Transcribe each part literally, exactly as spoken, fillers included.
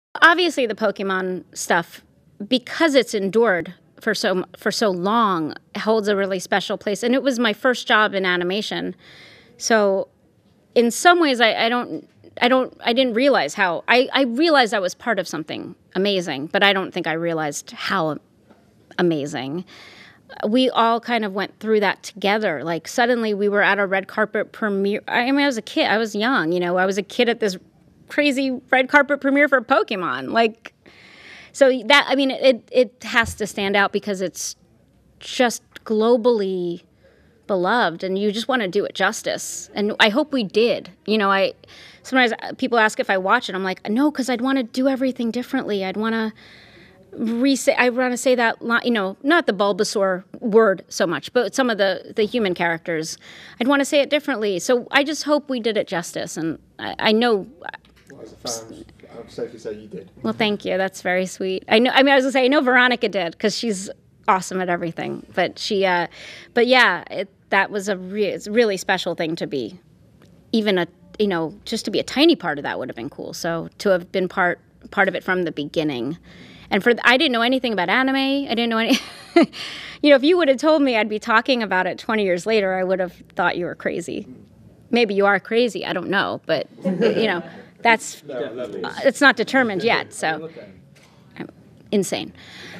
Obviously, the Pokemon stuff, because it's endured for so for so long, holds a really special place. And it was my first job in animation, so in some ways, I, I don't, I don't, I didn't realize how. I, I realized I was part of something amazing, but I don't think I realized how amazing. We all kind of went through that together. Like suddenly, we were at a red carpet premiere. I mean, I was a kid. I was young. You know, I was a kid at this crazy red carpet premiere for Pokemon. Like, so that, I mean, it it has to stand out because it's just globally beloved, and you just want to do it justice. And I hope we did. You know, I sometimes people ask if I watch it. I'm like, no, because I'd want to do everything differently. I'd want to re-say, I want to say that, you know, not the Bulbasaur word so much, but some of the, the human characters. I'd want to say it differently. So I just hope we did it justice. And I, I know... Well, as a fan, I would safely say you did. Well, thank you. That's very sweet. I know. I mean, I was going to say, I know Veronica did, because she's awesome at everything. But she, uh, but yeah, it, that was a re- it's a really special thing to be. Even a, you know, just to be a tiny part of that would have been cool. So to have been part part of it from the beginning. And for I didn't know anything about anime. I didn't know any. You know, if you would have told me I'd be talking about it twenty years later, I would have thought you were crazy. Maybe you are crazy. I don't know, but you know, that's uh, it's not determined yet. So I'm insane.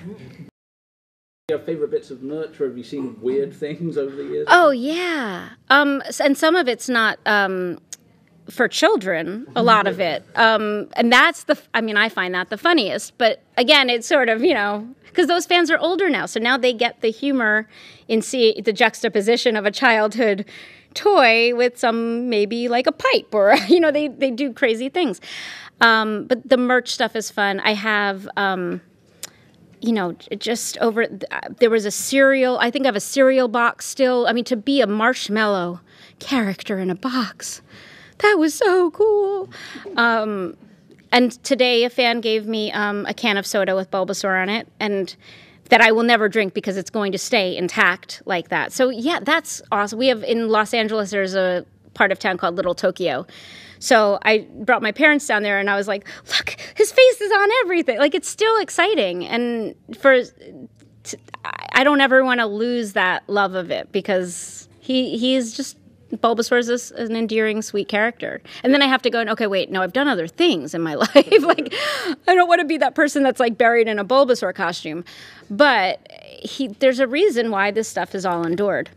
Your favorite bits of merch, or have you seen weird things over the years? Oh yeah, um, and some of it's not. Um, for children, a lot of it. Um, and that's the, I mean, I find that the funniest. But again, it's sort of, you know, because those fans are older now. So now they get the humor in see the juxtaposition of a childhood toy with some, maybe like a pipe or, you know, they, they do crazy things. Um, but the merch stuff is fun. I have, um, you know, just over, there was a cereal, I think I have a cereal box still. I mean, to be a marshmallow character in a box, that was so cool. Um, and today a fan gave me um, a can of soda with Bulbasaur on it, and that I will never drink because it's going to stay intact like that. So yeah, that's awesome. We have in Los Angeles, there's a part of town called Little Tokyo. So I brought my parents down there, and I was like, look, his face is on everything. Like, it's still exciting. And for, t- I don't ever want to lose that love of it because he he is just, Bulbasaur is an endearing, sweet character. And then I have to go, and okay, wait, no, I've done other things in my life. Like, I don't want to be that person that's, like, buried in a Bulbasaur costume. But he, there's a reason why this stuff is all endured.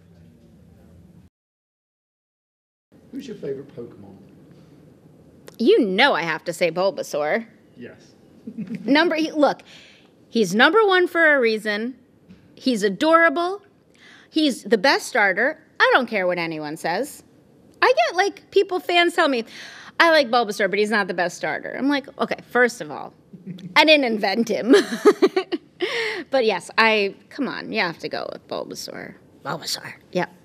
Who's your favorite Pokemon? You know I have to say Bulbasaur. Yes. Number, he, look, he's number one for a reason. He's adorable. He's the best starter. I don't care what anyone says. I get, like, people, fans tell me, I like Bulbasaur, but he's not the best starter. I'm like, okay, first of all, I didn't invent him. But yes, I, come on, you have to go with Bulbasaur. Bulbasaur, yeah.